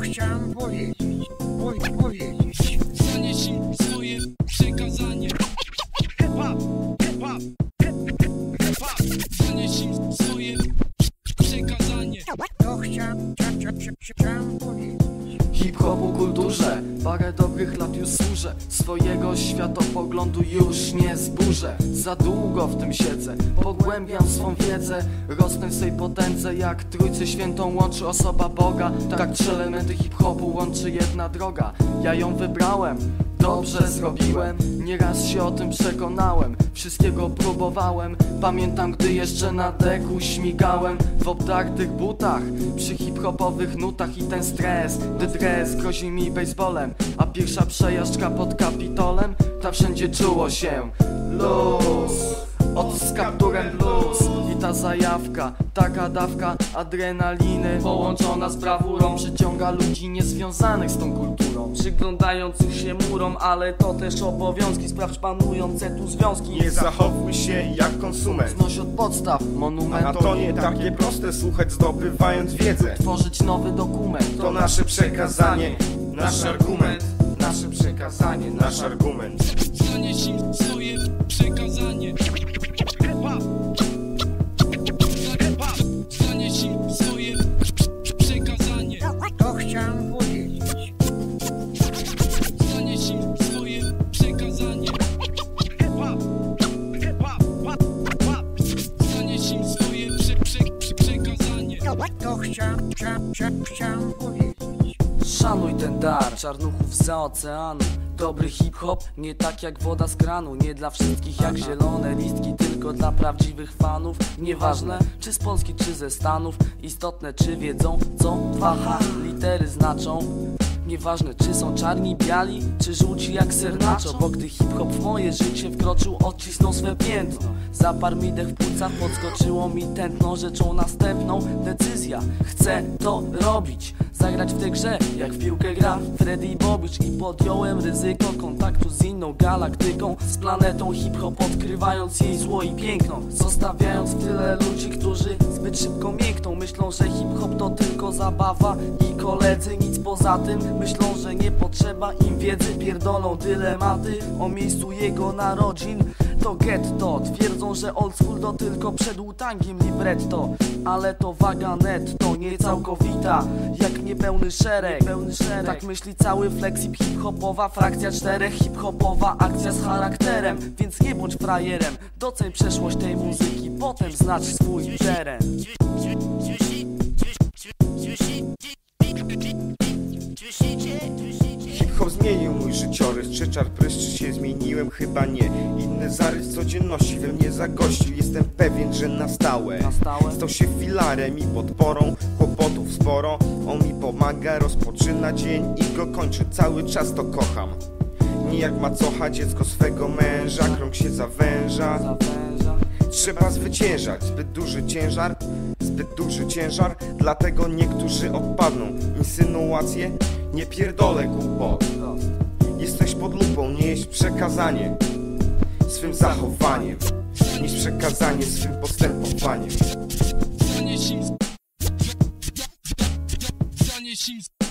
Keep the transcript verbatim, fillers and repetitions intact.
chciałem powiedzieć, po, powiedzieć. Zanieś im swoje przekazanie. Hip-hop, hip-hop, hip-hop. Zanieś im swoje przekazanie. To chciałem, chciałem, chciałem powiedzieć. Hip-hopu kulturze parę dobrych lat już służę. Swojego światopoglądu już nie zburzę. Za długo w tym siedzę, pogłębiam swą wiedzę. Rosnę w swej potędze, jak Trójcę Świętą łączy osoba Boga. Tak trzy elementy hip-hopu łączy jedna droga. Ja ją wybrałem, dobrze zrobiłem. Nieraz się o tym przekonałem, wszystkiego próbowałem. Pamiętam, gdy jeszcze na deku śmigałem w obdartych butach, przy hip-hopowych nutach. I ten stres, gdy dres grozi mi baseballem, a pierwsza przejażdżka pod Kapitolem, ta wszędzie czuło się luz, od z kapturem blues. I ta zajawka, taka dawka adrenaliny połączona z brawurą przyciąga ludzi niezwiązanych z tą kulturą, przyglądających się murom, ale to też obowiązki. Sprawdź panujące tu związki. Nie zachowuj się jak konsument. znoś od podstaw monument. A to nie takie proste, słuchać zdobywając wiedzę. Tworzyć nowy dokument, To nasze przekazanie, nasz argument. Nasze przekazanie, nasz argument. Zanieś im swoje przekazanie. Hip-hop, hip-hop. Zanieś im swoje przekazanie. To chciałem powiedzieć. Zanieś im swoje przekazanie. Hip-hop, hip-hop, hip-hop. Zanieś im swoje prze, prze, prze, przekazanie. To chciałem, chciałem, chciałem, chciałem powiedzieć. Szanuj ten dar czarnuchów za oceanu. Dobry hip-hop, nie tak jak woda z kranu. Nie dla wszystkich jak zielone listki, tylko dla prawdziwych fanów. Nieważne czy z Polski, czy ze Stanów, istotne czy wiedzą, co dwa H litery znaczą. Nieważne czy są czarni, biali, czy żółci jak sernaczo. Bo gdy hip-hop w moje życie wkroczył, odcisnął swe piętno. Zaparł mi dech w płucach, podskoczyło mi tętno. Rzeczą następną decyzja, chcę to robić. Zagrać w tej grze, jak w piłkę gra Freddy Bobic. I podjąłem ryzyko kontaktu z inną galaktyką, z planetą hip-hop, odkrywając jej zło i piękno. Zostawiając w tyle ludzi, którzy zbyt szybko miękną. Myślą, że hip-hop to tylko zabawa i koledzy nic poza tym. Myślą, że nie potrzeba im wiedzy, pierdolą dylematy o miejscu jego narodzin. To getto, twierdzą, że old school to tylko przed utangiem libretto. Ale to waga netto, nie całkowita, jak niepełny szereg. Niepełny szereg. Tak myśli cały flexip, hip-hopowa frakcja czterech. Hip-hopowa akcja z charakterem, więc nie bądź frajerem. Doceń przeszłość tej muzyki, potem znacz swój teren. Hip-hop zmienił mój życiorys. Czy czar pryszczy się zmieniłem? Chyba nie. Inny zarys codzienności we mnie zagościł. Jestem pewien, że na stałe, Na stałe? stał się filarem i podporą. Kłopotów sporo, on mi pomaga. Rozpoczyna dzień i go kończy. Cały czas to kocham. Nie jak macocha dziecko swego męża. Krąg się zawęża. Zawęża. Trzeba zwyciężać. Zbyt duży ciężar, zbyt duży ciężar. Dlatego niektórzy odpadną. Insynuacje, nie pierdolę głupot. Jesteś pod lupą, nie jest przekazanie swym zachowaniem, niż przekazanie swym postępowaniem. Zanieś im, zanieś im